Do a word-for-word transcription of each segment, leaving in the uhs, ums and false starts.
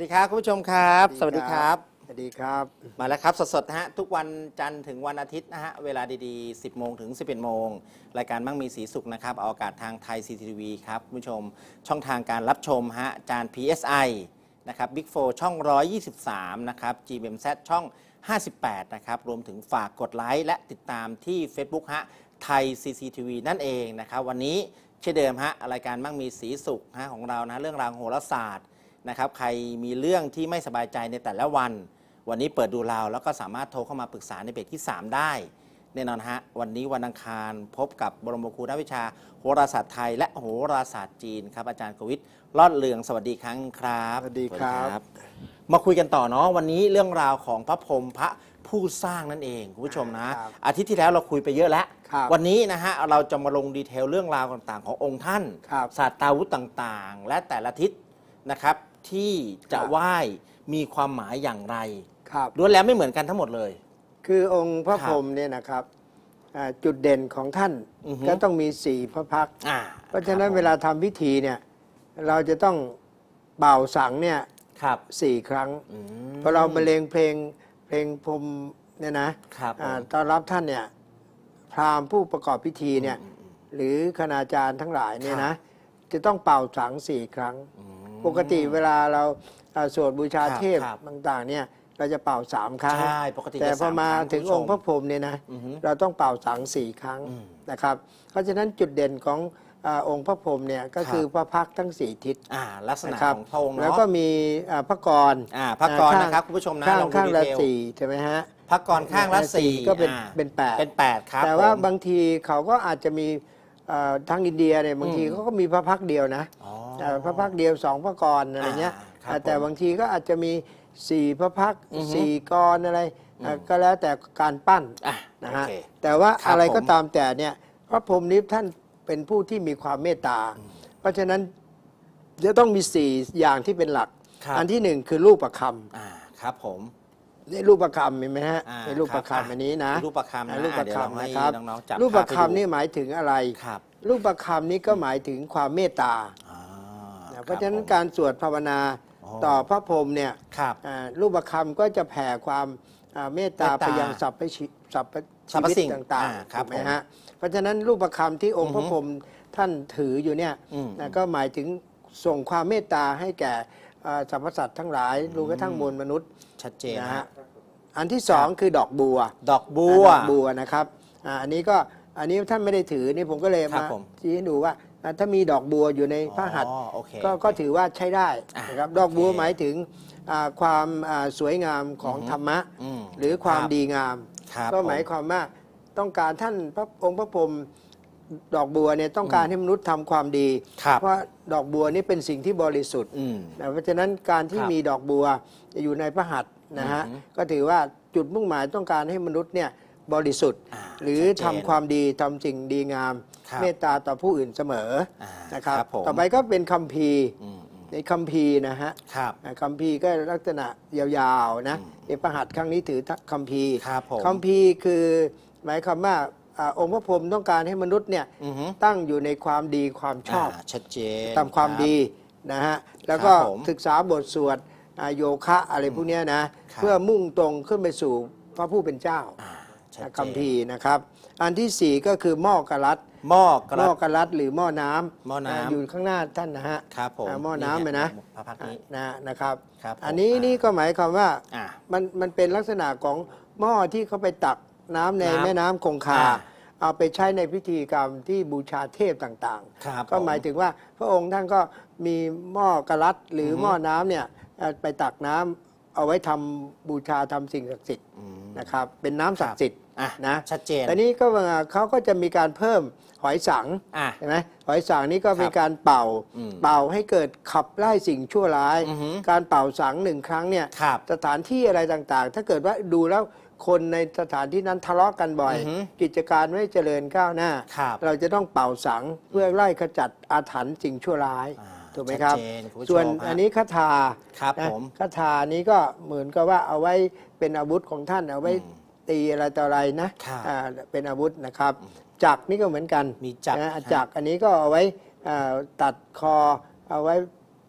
ดีครับคุณผู้ชมครับสวัสดีครับสวัสดีครับมาแล้วครับสดๆนะฮะทุกวันจันทร์ถึงวันอาทิตย์นะฮะเวลาดีๆสิบโมงถึงสิบเอ็ดโมงรายการมั่งมีสีสุขนะครับออกอากาศทางไทย ซี ที วี ครับคุณผู้ชมช่องทางการรับชมฮะจาน พี เอส ไอ นะครับ Big โฟร์ ช่องหนึ่งร้อยยี่สิบสามนะครับ จี บี เอ็ม แซด ช่องห้าสิบแปดนะครับรวมถึงฝากกดไลค์และติดตามที่ Facebook ฮะไทย ซี ซี ที วี นั่นเองนะครับวันนี้เช่นเดิมฮะรายการมั่งมีสีสุขฮะของเรานะเรื่องราวโหราศาสตร์นะครับใครมีเรื่องที่ไม่สบายใจในแต่ละวันวันนี้เปิดดูเราแล้วก็สามารถโทรเข้ามาปรึกษาในเบรกที่สามได้แน่นอนฮะวันนี้วันอังคารพบกับบรมครูนักวิชาโหราศาสตร์ไทยและโหราศาสตร์จีนครับอาจารย์กวิทย์รอดเรืองสวัสดีครั้งครับสวัสดีครับมาคุยกันต่อเนาะวันนี้เรื่องราวของพระพรหมพระผู้สร้างนั่นเองคุณผู้ชมนะอาทิตย์ที่แล้วเราคุยไปเยอะแล้ววันนี้นะฮะเราจะมาลงดีเทลเรื่องราวต่างๆขององค์ท่านศาสตราวุธต่างๆและแต่ละทิศนะครับที่จะไหว้มีความหมายอย่างไรล้วนแล้วไม่เหมือนกันทั้งหมดเลยคือองค์พระพรหมเนี่ยนะครับจุดเด่นของท่านก็ต้องมีสี่พระพักตร์เพราะฉะนั้นเวลาทำพิธีเนี่ยเราจะต้องเป่าสังเนี่ยสี่ครั้งพอเราบรรเลงเพลงเพลงพรหมเนี่ยนะต้อนรับท่านเนี่ยพราหมณ์ผู้ประกอบพิธีเนี่ยหรือคณาจารย์ทั้งหลายเนี่ยนะจะต้องเป่าสังสี่ครั้งปกติเวลาเราสวดบูชาเทพต่างๆเนี่ยเราจะเป่าสามครั้งแต่พอมาถึงองค์พระพรหมเนี่ยนะเราต้องเป่าสังสี่ครั้งนะครับเพราะฉะนั้นจุดเด่นขององค์พระพรหมเนี่ยก็คือพระพักตร์ทั้งสี่ทิศลักษณะของพระองค์แล้วก็มีพระกรพระกรนะครับคุณผู้ชมนะข้างข้างละสี่ใช่ไหมฮะพระกรข้างละสี่ก็เป็นเป็นแปดเป็นแปดครับแต่ว่าบางทีเขาก็อาจจะมีทางอินเดียเนี่ยบางทีเขาก็มีพระพักตร์เดียวนะพระพักตร์เดียวสองพระกรอะไรเงี้ยแต่บางทีก็อาจจะมีสี่พระพักตร์สี่กรอะไรก็แล้วแต่การปั้นนะฮะแต่ว่าอะไรก็ตามแต่เนี่ยพระพรหมนี้ท่านเป็นผู้ที่มีความเมตตาเพราะฉะนั้นจะต้องมีสี่อย่างที่เป็นหลักอันที่หนึ่งคือรูปประคำครับผมนี่รูปประคำเห็นไหมฮะในรูปประคำอันนี้นะรูปประคำรูปประคำนะครับรูปประคำนี่หมายถึงอะไรรูปประคำนี้ก็หมายถึงความเมตตาเพราะฉะนั้นการสวดภาวนาต่อพระพรหมเนี่ยรูปประคำก็จะแผ่ความเมตตาไปยังสรรพสรรพชีวิตต่างๆถูกไหมฮะเพราะฉะนั้นรูปประคำที่องค์พระพรหมท่านถืออยู่เนี่ยก็หมายถึงส่งความเมตตาให้แก่สรรพสัตว์ทั้งหลายรวมกระทั่งมวลมนุษย์ชัดเจนนะฮะอันที่สองคือดอกบัวดอกบัวดอกบัวนะครับอันนี้ก็อันนี้ท่านไม่ได้ถือนี่ผมก็เลยมาชี้ให้ดูว่าถ้ามีดอกบัวอยู่ในพระหัตถ์ก็ก็ถือว่าใช้ได้นะครับดอกบัวหมายถึงความสวยงามของธรรมะหรือความดีงามก็หมายความว่าต้องการท่านพระองค์พระพรหมดอกบัวเนี่ยต้องการให้มนุษย์ทำความดีเพราะดอกบัวนี่เป็นสิ่งที่บริสุทธิ์เพราะฉะนั้นการที่มีดอกบัวอยู่ในพระหัตถ์นะฮะก็ถือว่าจุดมุ่งหมายต้องการให้มนุษย์เนี่ยบริสุทธิ์หรือทำความดีทำสิ่งดีงามเมตตาต่อผู้อื่นเสมอนะครับต่อไปก็เป็นคัมภีร์ในคัมภีร์นะฮะคัมภีร์ก็ลักษณะยาวๆนะในพระหัตถ์ครั้งนี้ถือคัมภีร์คัมภีร์คือหมายความว่าองค์พระพรหมต้องการให้มนุษย์เนี่ยตั้งอยู่ในความดีความชอบชัดเจนทำความดีนะฮะแล้วก็ศึกษาบทสวดโยคะอะไรพวกนี้นะเพื่อมุ่งตรงขึ้นไปสู่พระผู้เป็นเจ้าคัมภีร์นะครับอันที่สี่ก็คือหม้อกะลัดหม้อกะลัดหม้อกะลัดหรือหม้อน้ำหม้อน้ำอยู่ข้างหน้าท่านนะฮะครับผมหม้อน้ำเลยนะพระพักนี้นะนะครับอันนี้นี่ก็หมายความว่ามันมันเป็นลักษณะของหม้อที่เขาไปตักน้ำในแม่น้ำคงคาเอาไปใช้ในพิธีกรรมที่บูชาเทพต่างๆก็หมายถึงว่าพระองค์ท่านก็มีหม้อกะลัดหรือหม้อน้ำเนี่ยไปตักน้ำเอาไว้ทำบูชาทำสิ่งศักดิ์สิทธิ์นะครับเป็นน้ำศักดิ์สิทธิ์นะชัดเจนแต่นี้ก็เขาก็จะมีการเพิ่มหอยสังใช่ไหมหอยสังนี้ก็มีการเป่าเป่าให้เกิดขับไล่สิ่งชั่วร้ายการเป่าสังหนึ่งครั้งเนี่ยสถานที่อะไรต่างๆถ้าเกิดว่าดูแล้วคนในสถานที่นั้นทะเลาะกันบ่อยกิจการไม่เจริญก้าวหน้าเราจะต้องเป่าสังเพื่อไล่ขจัดอาถรรพ์สิ่งชั่วร้ายถูกไหมครับส่วนอันนี้คาถาคาถานี้ก็เหมือนกับว่าเอาไว้เป็นอาวุธของท่านเอาไว้ตีอะไรต่ออะไรนะเป็นอาวุธนะครับจักรนี่ก็เหมือนกันมีจักรจักรอันนี้ก็เอาไว้ตัดคอเอาไว้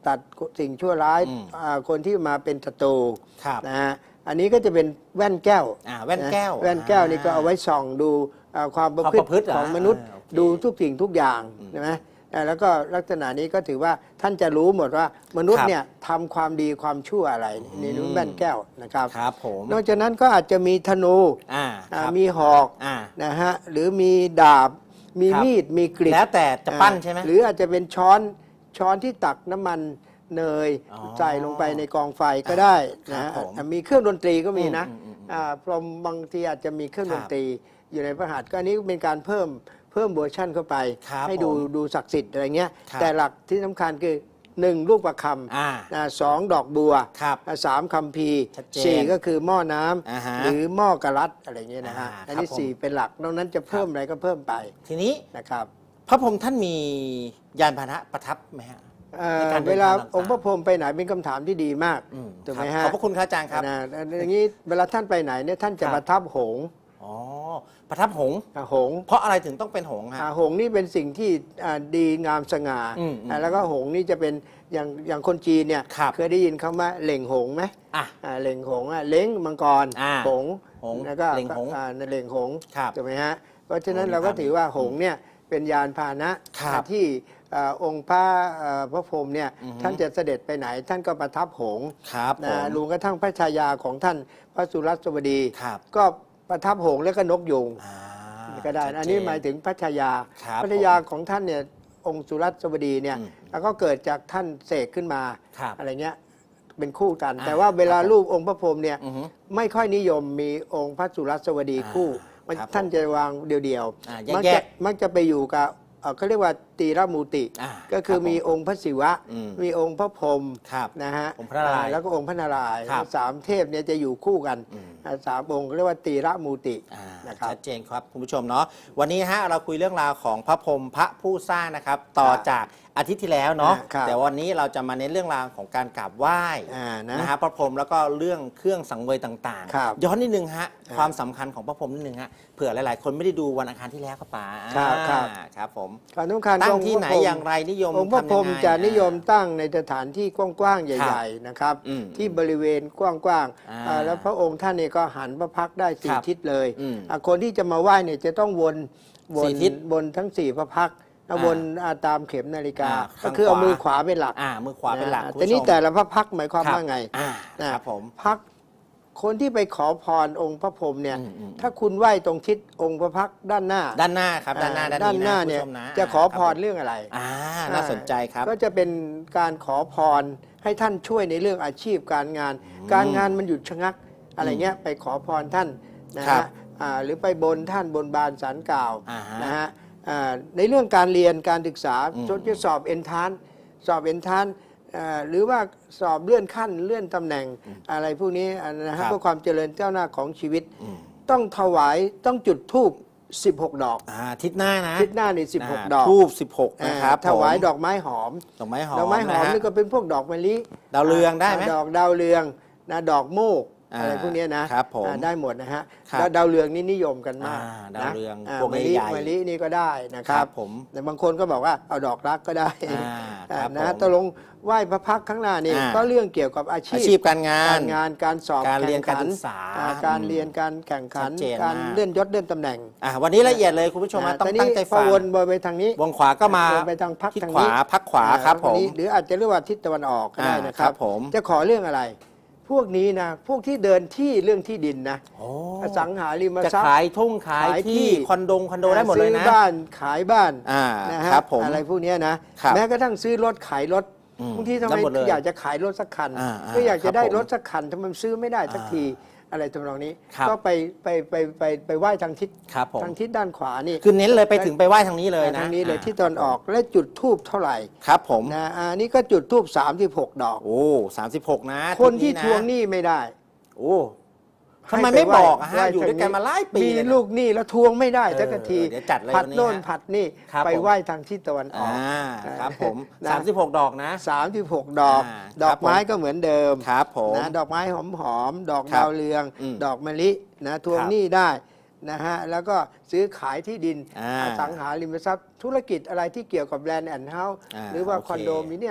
ตัดสิ่งชั่วร้ายอืมอ่าคนที่มาเป็นศัตรูครับนะฮะอันนี้ก็จะเป็นแว่นแก้วอ่าแว่นแก้วนะแว่นแก้วนี่ก็เอาไว้ส่องดูอ่าความประพฤความประพฤติติของเหรอมนุษย์อ่าโอเคดูทุกสิ่งทุกอย่างใช่ไหมอ่าแล้วก็ลักษณะนี้ก็ถือว่าท่านจะรู้หมดว่ามนุษครัย์บเนี่ยทำความดีความชั่วอะไรนี่นุ่นแว่นแก้วนะครับครับผมนอกจากนั้นก็อาจจะมีธนูอ่าอ่าครับมีหอกอ่านะฮะหรือมีดาบ มีครับมีดมีกริดแล้วแต่จะปั้นใช่ไหมหรืออาจจะเป็นช้อนช้อนที่ตักน้ำมันเนยอ๋อใส่ลงไปในกองไฟก็ได้นะครัฮะบผมอ่ะมีเครื่องดนตรีก็มีนะอืมอืมอืมอ่าพรหมบางทีอาจจะมีเครื่องครัดบนตรีอยู่ในพระหัตถ์ก็อันนี้เป็นการเพิ่มเพิ่มเวอร์ชั่นเข้าไปครับให้ดูผมดูศักดิ์สิทธิ์อะไรเงี้ยครับแต่หลักที่สำคัญคือหนึ่งลูกประคอ่าำอ่าสองดอกบัวครับอ่าสามคัมภีร์ชัดเจนสี่ก็คือหม้อน้ำอ่าฮะหรือหม้อกระลัดอะไรเงี้ยนะฮะอ่าอันนี้ครับผมสี่เป็นหลักนอกนั้นจะเพิ่มอะไรก็เพิ่มไปทีนี้นะครับพระพรหมท่านมียานพาหนะประทับไหมฮะเอ่อในการเดินทางเวลาต่างๆองค์พระพรหมไปไหนเป็นคำถามที่ดีมากอืมถูกไหมครัฮะบขอบพระคุณครับอาจารย์ครับนะอย่างนี้เวลาท่านไปไหนเนี่ยท่านจะครับประทับหงส์อ๋อประทับหงส์อ่ะหงส์เพราะอะไรถึงต้องเป็นหงส์ฮะอ่ะหงส์นี่เป็นสิ่งที่อ่าดีงามสง่าอืมอืมอ่ะแล้วก็หงส์นี่จะเป็นอย่างอย่างคนจีนเนี่ยครับเคยได้ยินคำว่าเหล่งหงส์ไหมอ่ะอ่าเหล่งหงส์อ่ะเล้งมังกรอ่าหงส์หงส์แล้วก็เหล่งหงส์อ่าเหล่งหงส์ครับถูกไหมฮะเพราะฉะนั้นโอ้เราก็ครับถือว่าหงส์เนี่ยเป็นยานพาหนะครับ ที่อ่าองค์พระอ่าพระพรหมเนี่ยอือฮึท่านจะเสด็จไปไหน ท่านก็ประทับหงส์ครับผนะมรวมกระทั่งพระชายาของท่านพระสุรัสวดีครับก็ประทับหงส์แล้วก็นกยูงอ่าก็ได้ชัเจอันนี้หมายถึงพระชายาครับพระชายาของท่านเนี่ยองค์สุรัสวดีเนี่ยอืมแล้วก็เกิดจากท่านเสกขึ้นมาครับอะไรเงี้ยเป็นคู่กันอ่าแต่ว่าเวลาครับผมรูปองค์พระพรหมเนี่ยอือฮึไม่ค่อยนิยมมีองค์พระสุรัสวดีอ่าคู่มันครับท่านจะวางเดียวอ่าๆมัแยจะกมักจะไปอยู่กับเอ่อเขาเรียกว่าตีรมูติอ่าก็คือครับผมมีองค์พระศิวะอืมมีองค์พระพรหมครับนะฮะองค์พระนารายณ์อ่แล้วก็องค์พระนารายณ์ครับสามเทพเนี่ยจะอยู่คู่กันอืมอ่าสามองค์เรียกว่าตีรมูติอ่านะครับชัดเจนครับคุณผู้ชมเนาะวันนี้ฮะเราคุยเรื่องราวของพระพรหมพระผู้สร้างนะครับ ต่อครับจากอาทิตย์ที่แล้วเนาะครับแต่วันนี้เราจะมาเน้นเรื่องราวของการกราบไหว้อ่านะนะฮะพระพรหมแล้วก็เรื่องเครื่องสังเวยต่างครับย้อนนิดนึงฮะครับความสำคัญของพระพรหมนิดนึงฮะเผื่อหลาย ๆ คนไม่ได้ดูวันอังคารที่แล้วครับป๋าครับครับอ่าครับผมความสำคัญตั้ของ งที่ไหนพระพรหมอย่างไรนิยมองค์พระพรหมทำยังไงจะนิยมอ่าตั้งในสถานที่กว้างๆ ใหญ่ ๆ นะครับอืมที่บริเวณกว้างอ่าๆอ่าแล้วพระองค์ท่านเนี่ยก็หันพระพักตร์ได้สี่ครับทิศเลยอืมอ่าคนที่จะมาไหว้เนี่ยจะต้องวนวสี่นทิศบนทั้งสี่พระพักตร์แล้วอ่าวนอ่าตามเข็มนาฬิกาอ่าก็คือเอาข้างขวามือขวาเป็นหลักอ่ามือขวาเป็นหลักะคุณแต่ผู้นี่ชมแต่ละพระพักตร์หมายความครับว่าไงอ่านะครับผมพักคนที่ไปขอพรองค์พระพรหมเนี่ยอืมอืมถ้าคุณไหว้ตรงทิศองค์พระพักตร์ด้านหน้าด้านหน้าครับด้านหน้าอ่ด้านหน้านี้เนี่ยคุณผู้ชมนะจะขอพคบรผมเรื่องอะไรอ่าน่าสนใจครับก็จะเป็นการขอพรให้ท่านช่วยในเรื่องอาชีพการงาน การงานมันหยุดชะงักอะไรเงี้ยไปขอพรท่านนะครับ ฮะอ่าหรือไปบนท่านบนบานสารกล่าวอ่าฮะนะฮะอ่าในเรื่องการเรียนการศึกษาอืมจนจะสอบเอนทานสอบเอนทานอ่าหรือว่าสอบเลื่อนขั้นเลื่อนตำแหน่งอะไรพวกนี้อ่านะครัฮะบเพื่อความเจริญก้าวหน้าของชีวิตอืมต้องถวายต้องจุดธูปสิบหก ดอกอ่าทิศหน้านะทิศหน้าในสิบหกาดอกทูบสิบหกนะครับถวายผมดอกไม้หอมดอกไม้หอมดอกไม้หอมะฮะนี่ก็เป็นพวกดอกมะลิดาวเรืองได้ไหมดอกดาวเรืองนะดอกโมกอ่าอะไรพวกเนี้ยนะครับผมอ่าได้หมดนะฮะครับแล้วดาวเรืองนี่นิยมกันมากอ่านะดาวเรืองาพวกมะลิใหญ่ๆมะลินี่ก็ได้นะครัครับ บผมแต่บางคนก็บอกว่าเอาดอกรักก็ได้อ่าอ่าครับนะผมตกลงไหว้พระพักตร์ข้างหน้านี่อ่าก็เรื่องเกี่ยวกับอาชีอาพชีพการงานการงานการสอบการเรียนแข่งขัการศึกษาอ่การอืมเรียนการแข่งขันชัดเจนการมากเลื่อนยศเลื่อนตำแหน่งอ่าวันนี้ละเอียดเลยคุณผู้ชมนะต้องแต่ตั้งใจพอฟังวนไปทางนี้วงขวาก็มาวนไปทางพักทิศทางขวานี้พักขวาครับผมอันนี้หรืออาจจะเรียกว่าทิศตะวันออกก็ได้อ่านนะคครัรับบผมจะขอเรื่องอะไร พวกนี้นะพวกที่เดินที่เรื่องที่ดินนะโอ้อสังหาริมจะทรัพย์ขายทุ่งขายขายที่ที่คอนโดงคอนโดได้หมดเลยนะซื้อบ้านขายบ้านอ่านะฮะครับผมอะไรพวกเนี้ยนะครับ แม้กระทั่งซื้อรถขายรถอืมบางทีทำไมได้หมดเลยอยากจะขายรถสักคันอ่าอ่าก็อยากครัจะบได้ผมรถสักคันทำไมซื้อไม่ได้สักอ่าทีอะไรทำนองนี้ครับก็ไปไปไปไปไปไหว้ทางทิศครับผมทางทิศด้านขวานี่คือเน้นเลยไปถึงไปไหว้ทางนี้เลยนะทางนี้เลยอ่าที่ตอนออกและจุดทูบเท่าไหร่ครับผมนะอันนี้ก็จุดทูบสามสิบหกดอกโอ้สามสิบหกนะคนที่ะทวงหนี้ไม่ได้โอ้ทำไมไม่บอกอะฮะให้อยู่ด้วยกันมาหลายปีมีเลยนะลูกหนี้แล้วทวงไม่ได้เออสักทีเดี๋ยวจัดเลยผัดวันนี้โน่นฮะผัดนี่ครับไปผมไหว้ทางทิศตะวันออ่าอกครับผมนะสามสิบหกดอกนะสามสิบหกดอกอ่าดอกไม้ครับผมก็เหมือนเดิมครับผมนะดอกไม้หอมหอมๆดอกครับดาวเรืองอืมดอกมะลินะทวงครับหนี้ได้นะฮะแล้วก็ซื้อขายที่ดินอ่าอสังหาริมทรัพย์ธุรกิจอะไรที่เกี่ยวกับแลนด์แอนด์เฮาส์อ่าหรือว่าโอเคคอนโดมิเนียม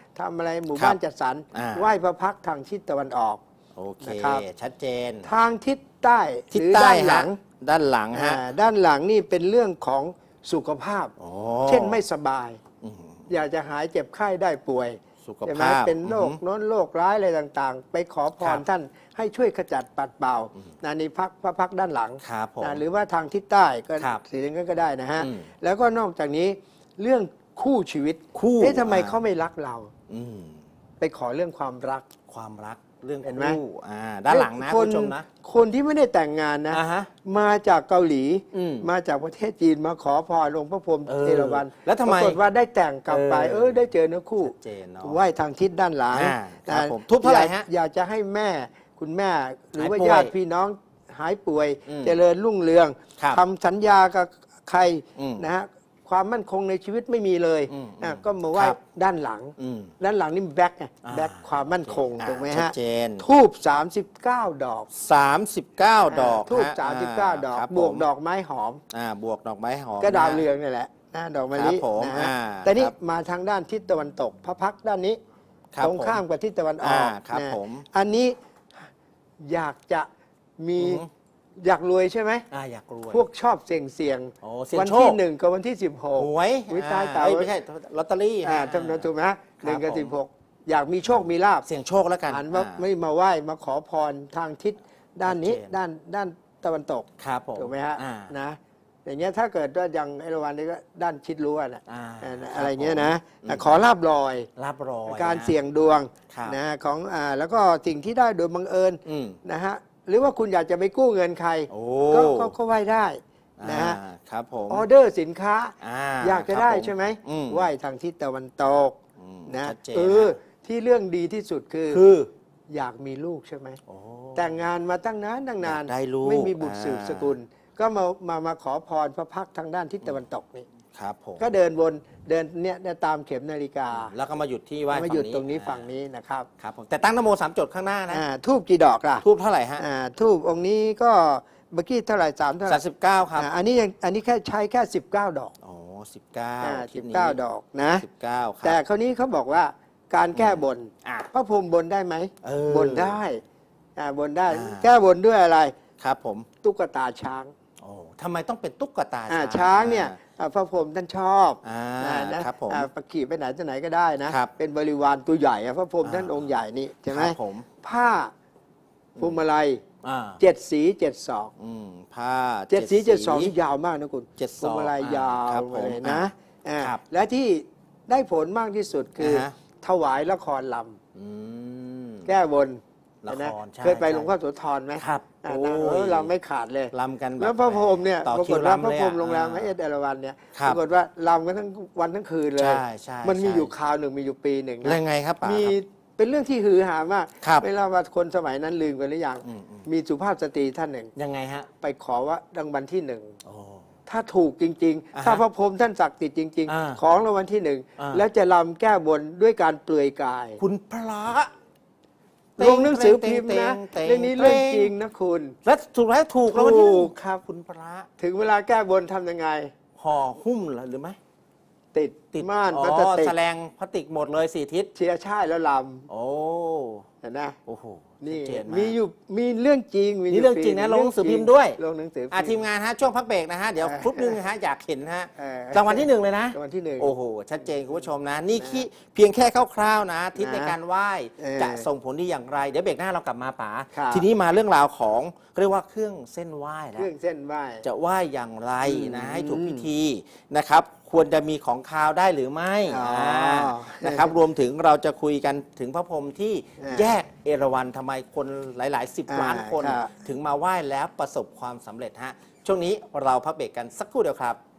ทำอะไรหมู่บ้านจัดสรรไหว้พระพักตร์ทางทิศตะวันออกโอเคนะครับชัดเจนทางทิศใต้ทิศหรือใต้ด้านหลังด้านหลังฮะด้านหลังนี่เป็นเรื่องของสุขภาพเช่นไม่สบายอยากจะหายเจ็บไข้ได้ป่วยสุขใช่ไหมภาพเป็นโรคโน้นโรคร้ายอะไรต่างๆ ไปขอพรท่านให้ช่วยขจัดปัดเป่านะนี่พักพระพักด้านหลังนะหรือว่าทางทิศใต้ก็สีนั้นก็ได้นะฮะแล้วก็นอกจากนี้เรื่องคู่ชีวิตคู่เอ๊ะทำไมเขาไม่รักเราไปขอเรื่องความรักความรักเรื่องคู่ด้านหลังนะคุณผู้ชมนะคนที่ไม่ได้แต่งงานนะมาจากเกาหลีมาจากประเทศจีนมาขอพรองค์พระพรหมเทรวันแล้วทำไมปรากฏว่าได้แต่งกลับไปเออได้เจอเนื้อคู่ไหว้ทางทิศด้านหลังทุบเท่าไหร่ฮะอยากจะให้แม่คุณแม่หรือว่าญาติพี่น้องหายป่วยเจริญรุ่งเรืองทำสัญญากับใครนะฮะความมั่นคงในชีวิตไม่มีเลยนะก็มาไหว้ด้านหลังด้านหลังนี่แบ็คไงแบ็คความมั่นคงถูกไหมฮะทูบสามสิบเก้าดอกสามสิบเก้าดอกทูบสามสิบเก้าดอกบวกดอกไม้หอมอ่าบวกดอกไม้หอมก็ดาวเรืองนี่แหละนะดอกมะลินะฮะแต่นี่มาทางด้านทิศตะวันตกพระพักตร์ด้านนี้ตรงข้ามกับทิศตะวันออกครับผมอันนี้อยากจะมีอยากรวยใช่ไหมอ่าอยากรวยพวกชอบเสี่ยงเสี่ยงวันที่หนึ่งกับวันที่สิบหกหวยวิตายเต่าไม่ใช่ลอตเตอรี่อ่าจำนวนถูกไหมหนึ่งกับสิบหกอยากมีโชคมีลาภเสี่ยงโชคแล้วกันหันว่าไม่มาไหว้มาขอพรทางทิศด้านนี้ด้านด้านตะวันตกครับผมถูกไหมฮะนะอย่างเงี้ยถ้าเกิดว่าอย่างไอระวันนี้ก็ด้านชิดรั้วนะอะไรเงี้ยนะขอลาบลอยลาบลอยการเสี่ยงดวงนะของอ่าแล้วก็สิ่งที่ได้โดยบังเอิญนะฮะหรือว่าคุณอยากจะไปกู้เงินใครก็ก็ไหว้ได้นะฮะครับผมออเดอร์สินค้าอยากจะได้ใช่ไหมไหว้ทางทิศตะวันตกนะเออที่เรื่องดีที่สุดคือคืออยากมีลูกใช่ไหมแต่งงานมาตั้งนานตั้งนานไม่มีบุตรสืบสกุลก็มามามาขอพรพระพักทางด้านทิศตะวันตกนี่ครับผมก็เดินวนเดินเนี่ยตามเข็มนาฬิกาแล้วก็มาหยุดที่ไหว้มาหยุดตรงนี้ฝั่งนี้นะครับครับผมแต่ตั้งนโมสามจดข้างหน้านะทูบกี่ดอกล่ะทูบเท่าไหร่ฮะทูบองค์นี้ก็เมื่อกี้เท่าไหร่สามเท่าไหร่สามสิบเก้าครับอันนี้ยังอันนี้แค่ใช้แค่สิบเก้าดอกอ๋อสิบเก้าสิบเก้าดอกนะสิบเก้าแต่คราวนี้เขาบอกว่าการแก้บนพระพรหมบนได้ไหมบนได้บนได้แก้บนด้วยอะไรครับผมตุ๊กตาช้างโอ้ทำไมต้องเป็นตุ๊กตาช้างช้างเนี่ยพระพรหมท่านชอบนะครับผมประขี่ไปไหนจะไหนก็ได้นะเป็นบริวารตัวใหญ่พระพรหมท่านองค์ใหญ่นี่ใช่ไหมผ้าพวงมาลัยเจ็ดสีเจ็ดศอกผ้าเจ็ดสีเจ็ดศอกนี่ยาวมากนะคุณพวงมาลัยยาวเลยนะและที่ได้ผลมากที่สุดคือถวายละครลำแก้บนนะเคยไปหลวงพ่อโสธรไหมครับเราไม่ขาดเลยลำกันแล้วพระพรหมเนี่ยปรากฏว่าพระพรหมโรงแรมพระเอสเอราวันเนี่ยปรากฏว่าลำกันทั้งวันทั้งคืนเลยมันมีอยู่คราวหนึ่งมีอยู่ปีหนึ่งยังไงครับมีเป็นเรื่องที่ฮือฮามากไม่รู้ว่าคนสมัยนั้นลืมกันหรือยังมีสุภาพสตรีท่านหนึ่งยังไงฮะไปขอว่ารางวัลที่หนึ่งถ้าถูกจริงๆถ้าพระพรหมท่านศักดิ์สิทธิ์จริงๆของรางวัลที่หนึ่งแล้วจะลำแก้บนด้วยการเปลือยกายคุณพระลงหนังสือพิมพ์นะเรื่องนี้เรื่องจริงนะคุณแล้วถูกแล้วถูกแล้วถูกครับคุณพระถึงเวลาแก้บนทำยังไงห่อหุ้มหรือไม่ติดติดม่านพลาสติกแสลงพลาสติกหมดเลยสี่ทิศเชียร์ช่ายแล้วลำโอ้เห็นไหมโอ้โหนี่มีอยู่มีเรื่องจริงมีเรื่องจริงนะลงหนังสือพิมพ์ด้วยลงหนังสืออ่ะทีมงานฮะช่วงพักเบรกนะฮะเดี๋ยวครุบนึงนะฮะอยากเห็นฮะรางวัลที่หนึ่งเลยนะรางวัลที่หนึ่งโอ้โหชัดเจนคุณผู้ชมนะนี่เพียงแค่คร่าวๆนะทิศในการไหว้จะส่งผลดีอย่างไรเดี๋ยวเบรกหน้าเรากลับมาป๋าทีนี้มาเรื่องราวของเรียกว่าเครื่องเส้นไหว้แล้วเครื่องเส้นไหว้จะไหว้อย่างไรนะให้ถูกพิธีนะครับควรจะมีของคาวได้หรือไม่นะครับรวมถึงเราจะคุยกันถึงพระพรหมที่แยกเอราวัณทำไมคนหลายๆสิบล้านคนถึงมาไหว้แล้วประสบความสำเร็จฮะช่วงนี้เราพักเบรกกันสักครู่เดียวครับ